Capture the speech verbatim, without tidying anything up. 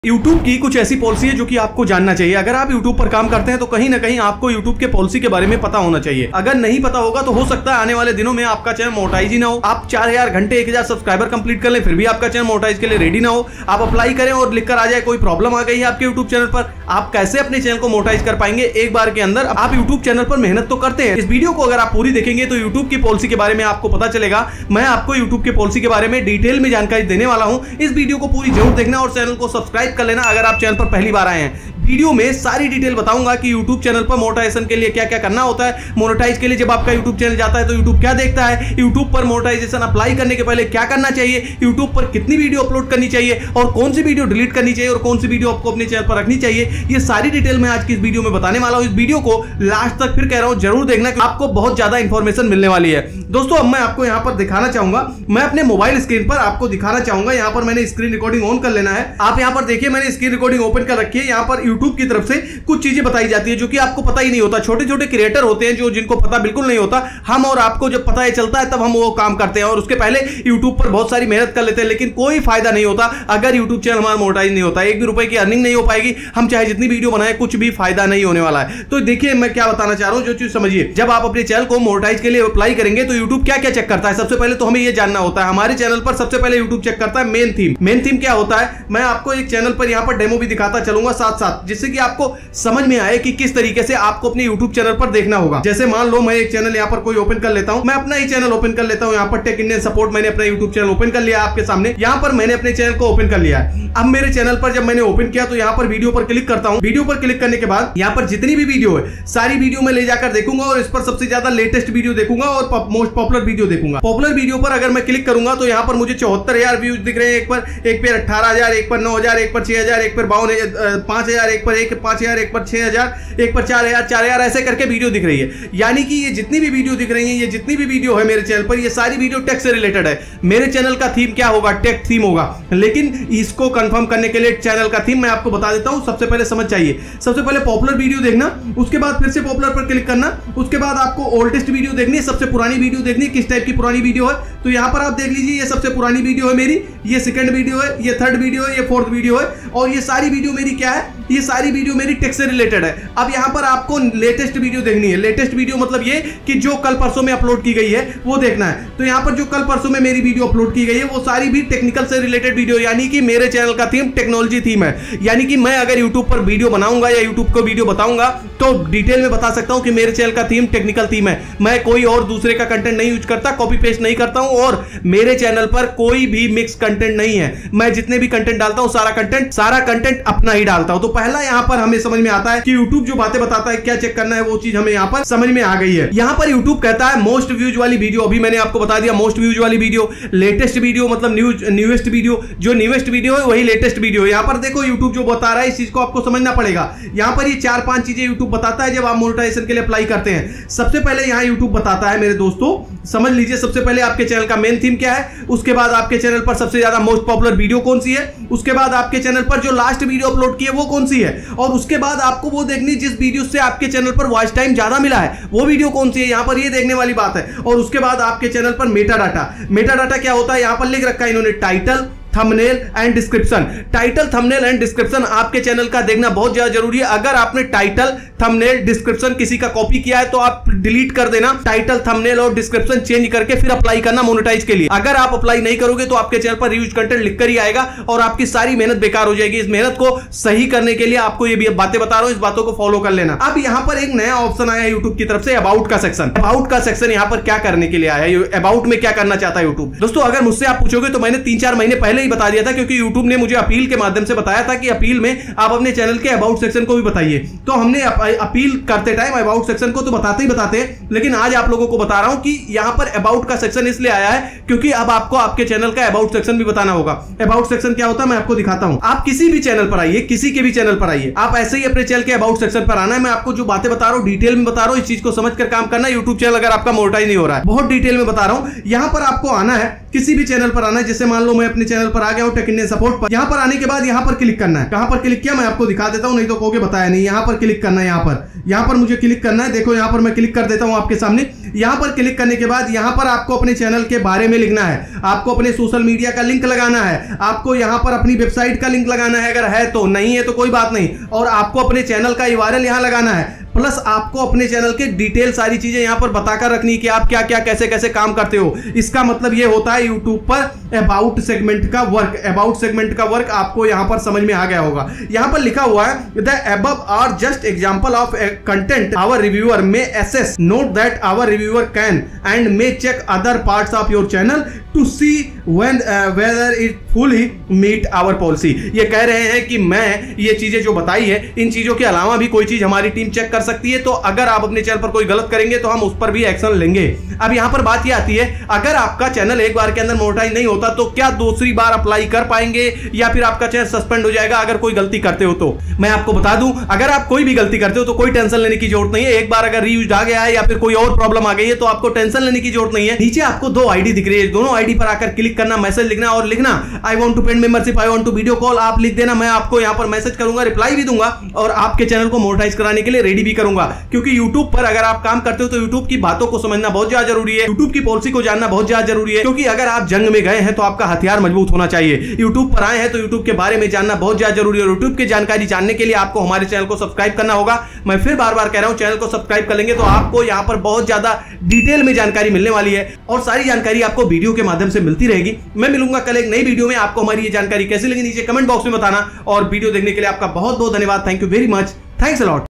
YouTube की कुछ ऐसी पॉलिसी है जो कि आपको जानना चाहिए। अगर आप YouTube पर काम करते हैं तो कहीं ना कहीं आपको YouTube के पॉलिसी के बारे में पता होना चाहिए। अगर नहीं पता होगा तो हो सकता है आने वाले दिनों में आपका चैनल मोनेटाइज ही ना हो। आप चार हजार घंटे एक हजार सब्सक्राइबर कंप्लीट कर ले फिर भी आपका चैनल मोनेटाइज के लिए रेडी ना हो। आप अप्लाई करें और लिखकर आ जाए कोई प्रॉब्लम आ गई है आपके यूट्यूब चैनल पर, आप कैसे अपने चैनल को मोनेटाइज कर पाएंगे एक बार के अंदर? आप यूट्यूब चैनल पर मेहनत तो करते हैं। इस वीडियो को अगर आप पूरी देखेंगे तो यूट्यूब की पॉलिसी के बारे में आपको पता चलेगा। मैं आपको यूट्यूब की पॉलिसी के बारे में डिटेल में जानकारी देने वाला हूं। इस वीडियो को पूरी जरूर देखना और चैनल को सब्सक्राइब कर लेना अगर आप चैनल पर पहली बार आए हैं। वीडियो में सारी डिटेल बताऊंगा कि YouTube चैनल पर मोनेटाइजेशन के लिए क्या क्या करना होता है। मोनेटाइज के लिए जब आपका YouTube चैनल जाता है तो YouTube क्या देखता है, YouTube पर मोनेटाइजेशन अप्लाई करने के पहले क्या करना चाहिए, YouTube पर कितनी वीडियो अपलोड करनी चाहिए और कौन सी वीडियो डिलीट करनी चाहिए और कौन सी वीडियो आपको अपने चैनल पर रखनी चाहिए। ये सारी डिटेल मैं आज की इस वीडियो में बताने वाला हूं। इस वीडियो को लास्ट तक फिर कह रहा हूं जरूर देखना, आपको बहुत ज्यादा इंफॉर्मेशन मिलने वाली है। दोस्तों अब मैं आपको यहां पर दिखाना चाहूंगा, मैं अपने मोबाइल स्क्रीन पर आपको दिखाना चाहूंगा। यहां पर मैंने स्क्रीन रिकॉर्डिंग ऑन कर लेना है। आप यहां पर देखिए मैंने स्क्रीन रिकॉर्डिंग ओपन कर रखी है। यहां पर YouTube की तरफ से कुछ चीजें बताई जाती है जो कि आपको पता ही नहीं होता। छोटे छोटे क्रिएटर होते हैं जो जिनको पता बिल्कुल नहीं होता। हम और आपको जब पता ही चलता है तब हम वो काम करते हैं और उसके पहले YouTube पर बहुत सारी मेहनत कर लेते हैं, लेकिन कोई फायदा नहीं होता अगर YouTube चैनल हमारा मोनेटाइज नहीं होता। एक भी रुपए की अर्निंग नहीं हो पाएगी। हम चाहे जितनी वीडियो बनाए कुछ भी फायदा नहीं होने वाला है। तो देखिए मैं क्या बताना चाह रहा हूं, जो चीज समझिए। जब आप अपने चैनल को मोनेटाइज के लिए अप्लाई करेंगे तो YouTube क्या क्या चेक करता है, सबसे पहले तो हमें यह जानना होता है। हमारे चैनल पर सबसे पहले YouTube चेक करता है मेन थीम। मेन थीम क्या होता है मैं आपको एक चैनल पर यहां पर डेमो भी दिखाता चलूंगा साथ साथ, जिससे कि आपको समझ में आए कि किस तरीके से आपको अपने YouTube चैनल पर देखना होगा। जैसे मान लो मैं एक चैनल यहाँ पर कोई ओपन कर लेता हूँ, मैं अपना ही चैनल ओपन कर लेता हूँ। यहाँ पर टेक इंडियन सपोर्ट मैंने अपना YouTube चैनल ओपन कर लिया आपके सामने। यहाँ पर मैंने अपने चैनल को ओपन कर लिया है। अब मेरे चैनल पर जब मैंने ओपन किया तो यहाँ पर वीडियो पर क्लिक करता हूँ। वीडियो पर क्लिक करने के बाद यहाँ पर जितनी भी वीडियो है सारी वीडियो में ले जाकर देखूंगा और इस पर सबसे ज्यादा लेटेस्ट वीडियो देखूंगा और मोस्ट पॉपुलर वीडियो देखूंगा। पॉपुलर वीडियो पर अगर मैं क्लिक करूंगा तो यहाँ पर मुझे चौहत्तर हजार व्यूज दिख रहे हैं। एक पर एक पर अठारह हजार, एक पर नौ हजार, एक पर छह हजार, एक पर बावन पांच हजार, एक पर एक पांच हजार, एक पर छह हजार, एक पर चार हजार, चार हजार, ऐसे करके वीडियो दिख रही है। यानी कि ये जितनी भी वीडियो दिख रही है, ये जितनी भी वीडियो है मेरे चैनल पर, ये सारी वीडियो टेक से रिलेटेड है। मेरे चैनल का थीम क्या होगा, टेक थीम होगा। लेकिन इसको कंफर्म करने के लिए चैनल का थीम मैं आपको बता देता हूं। सबसे पहले समझ चाहिए, सबसे पहले पॉपुलर वीडियो देखना, उसके बाद फिर से पॉपुलर पर क्लिक करना, उसके बाद आपको ओल्डेस्ट वीडियो देखनी है, सबसे पुरानी वीडियो देखनी है। किस टाइप की पुरानी वीडियो है तो यहां पर आप देख लीजिए, ये सबसे पुरानी वीडियो है मेरी, ये सेकंड वीडियो है, ये थर्ड वीडियो है, ये फोर्थ वीडियो है और ये सारी वीडियो मेरी क्या है, ये सारी वीडियो मेरी टेक से रिलेटेड है। अब यहां पर आपको लेटेस्ट वीडियो देखनी है। लेटेस्ट वीडियो मतलब ये कि जो कल परसों में अपलोड की गई है वो देखना है। तो यहां पर जो कल परसों में मेरी वीडियो अपलोड की गई है वो सारी भी टेक्निकल से रिलेटेड वीडियो, यानी कि मेरे चैनल का थीम टेक्नोलॉजी थीम है। यानी कि मैं अगर YouTube पर वीडियो बनाऊंगा या YouTube को वीडियो बताऊंगा तो डिटेल में बता सकता हूं कि मेरे चैनल का थीम टेक्निकल थीम है। मैं कोई और दूसरे का कंटेंट नहीं यूज करता, कॉपी पेस्ट नहीं करता हूं और मेरे चैनल पर कोई भी मिक्स कंटेंट नहीं है। मैं जितने भी कंटेंट डालता हूं सारा कंटेंट सारा कंटेंट अपना ही डालता हूं। तो पहला यहां पर हमें समझ में आता है कि YouTube जो बातें बताता है क्या चेक करना है, वो चीज हमें यहां पर समझ में आ गई है। यहां पर YouTube कहता है मोस्ट व्यूज वाली वीडियो, अभी मैंने आपको बता दिया मोस्ट व्यूज वाली वीडियो, लेटेस्ट वीडियो मतलब न्यूज न्यूएस्ट वीडियो, जो न्यूएस्ट वीडियो है वही लेटेस्ट वीडियो। यहां पर देखो YouTube जो बता रहा है इस चीज को आपको समझना पड़ेगा। यहां पर ये चार पांच चीजें YouTube बताता है जब आप मोनेटाइजेशन के लिए अप्लाई करते हैं। सबसे पहले यहां YouTube बताता है मेरे दोस्तों, समझ लीजिए, सबसे पहले आपके चैनल का मेन थीम क्या है, उसके बाद आपके चैनल पर सबसे ज्यादा मोस्ट पॉपुलर वीडियो कौन सी है, उसके बाद आपके चैनल पर जो लास्ट वीडियो अपलोड की है वो कौन सी है और उसके बाद आपको वो देखनी जिस वीडियो से आपके चैनल पर वॉच टाइम ज्यादा मिला है वो वीडियो कौन सी है, यहां पर ये देखने वाली बात है। और उसके बाद आपके चैनल पर मेटा डाटा, मेटा डाटा क्या होता है यहां पर लिख रखा है इन्होंने, title, thumbnail and description. Title, thumbnail and description आपके चैनल का देखना बहुत ज्यादा जरूरी है। अगर आपने टाइटल, थंबनेल, डिस्क्रिप्शन किसी का कॉपी किया है तो आप डिलीट कर देना। टाइटल, थंबनेल और डिस्क्रिप्शन चेंज करके फिर अप्लाई करना मोनेटाइज के लिए। अगर आप अप्लाई नहीं करोगे तो आपके चैनल पर रिव्यूज कंटेंट लिखकर ही आएगा और आपकी सारी मेहनत बेकार हो जाएगी। इस मेहनत को सही करने के लिए आपको ये भी बातें बता रहा हूं, इस बातों को फॉलो कर लेना। अब यहां पर एक नया ऑप्शन आया यूट्यूब की तरफ से, अबाउट का सेक्शन। अबाउट का सेक्शन यहां पर क्या करने के लिए आया है, अबाउट में क्या करना चाहता है यूट्यूब? दोस्तों अगर मुझसे आप पूछोगे तो मैंने तीन चार महीने पहले ही बता दिया था, क्योंकि YouTube ने मुझे अपील के माध्यम से बताया था कि अपील में आप अपने चैनल के अबाउट सेक्शन को भी बताइए। तो हमने अपील करते टाइम अबाउट सेक्शन को तो बताते ही बताते हैं, लेकिन आज आप लोगों को बता रहा हूं कि यहां पर अबाउट का सेक्शन इसलिए आया है क्योंकि अब आपको आपके चैनल का अबाउट सेक्शन भी बताना होगा। अबाउट सेक्शन क्या होता है मैं आपको दिखाता हूं। आप किसी भी चैनल पर आइए, किसी के भी चैनल पर आइए, आप ऐसे ही अपने चैनल के अबाउट सेक्शन पर आना है। मैं आपको जो बातें बता रहा हूं डिटेल में बता रहा हूं, इस चीज को समझकर काम करना। यूट्यूब चैनल अगर आपका मोनेटाइज नहीं हो रहा है, बहुत डिटेल में बता रहा हूं। यहां पर आपको आना है, किसी भी चैनल पर आना है। जैसे मान लो मैं अपने चैनल पर आ गया हूं टेक इंडियन सपोर्ट पर, यहां पर आने के बाद यहां पर क्लिक करना है। कहां पर क्लिक किया मैं आपको दिखा देता हूं, नहीं तो कहोगे बताया नहीं। यहां पर क्लिक करना है, यहां पर यहां पर मुझे क्लिक करना है। देखो यहां पर मैं क्लिक कर देता हूं आपके सामने। यहां पर क्लिक करने के बाद यहां पर आपको अपने चैनल के बारे में लिखना है, आपको अपने सोशल मीडिया का लिंक लगाना है, आपको यहां पर अपनी वेबसाइट का लिंक लगाना है, अगर है तो, नहीं है तो कोई बात नहीं, और आपको अपने चैनल का यूआरएल यहां लगाना है, प्लस आपको अपने चैनल के डिटेल सारी चीजें यहां पर बताकर रखनी कि आप क्या क्या कैसे कैसे काम करते हो। इसका मतलब यह होता है यूट्यूब पर अबाउट सेगमेंट का वर्क, अबाउट सेगमेंट का वर्क आपको यहां पर समझ में आ गया होगा। यहां पर लिखा हुआ है the above are just example of content our reviewer may assess, note that our reviewer can and may check other parts of your channel to see when whether it fully meet our policy. ये कह रहे हैं कि मैं ये चीजें जो बताई है, इन चीजों के अलावा भी कोई चीज हमारी टीम चेक कर सकती है, तो अगर आप अपने चैनल पर कोई गलत करेंगे तो हम उस पर भी एक्शन लेंगे। अब यहां पर बात ये आती है, अगर आपका चैनल एक बार के अंदर मोनेटाइज नहीं होता तो क्या दूसरी बार अप्लाई कर पाएंगे या फिर आपका चैनल सस्पेंड हो जाएगा अगर कोई गलती करते हो तो? मैं आपको बता दूं, अगर आप कोई भी गलती करते हो तो कोई टेंशन लेने की जरूरत नहीं है। एक बार अगर रीयूज आ गया है या फिर कोई और प्रॉब्लम आ गई है तो आपको टेंशन लेने की जरूरत नहीं है। नीचे आपको दो आईडी दिख रही है, दोनों आईडी पर आकर क्लिक करना, मैसेज लिखना और लिखना I want to paid membership, I want to video call, आप लिख देना। मैं आपको यहां पर मैसेज करूंगा, रिप्लाई भी दूंगा और आपके चैनल को मोनेटाइज कराने के लिए रेडी भी करूंगा। क्योंकि YouTube पर अगर आप काम करते हो तो YouTube की बातों को समझना बहुत ज्यादा जरूरी है, YouTube की पॉलिसी को जानना बहुत ज्यादा जरूरी है। क्योंकि अगर आप जंग में गए हैं तो आपका हथियार मजबूत होना चाहिए। YouTube पर आए हैं तो YouTube के बारे में जानना बहुत ज्यादा जरूरी है। YouTube की जानकारी जानने के लिए आपको हमारे चैनल को सब्सक्राइब करना होगा। मैं फिर बार बार कह रहा हूं, चैनल को सब्सक्राइब कर लेंगे तो आपको यहां पर बहुत ज्यादा डिटेल में जानकारी मिलने वाली है और सारी जानकारी आपको वीडियो के माध्यम से मिलती रहेगी। मैं मिलूंगा कल एक नई वीडियो में। आपको हमारी ये जानकारी कैसी लगी नीचे कमेंट बॉक्स में बताना और वीडियो देखने के लिए आपका बहुत बहुत धन्यवाद। Thank you very much, thanks a lot.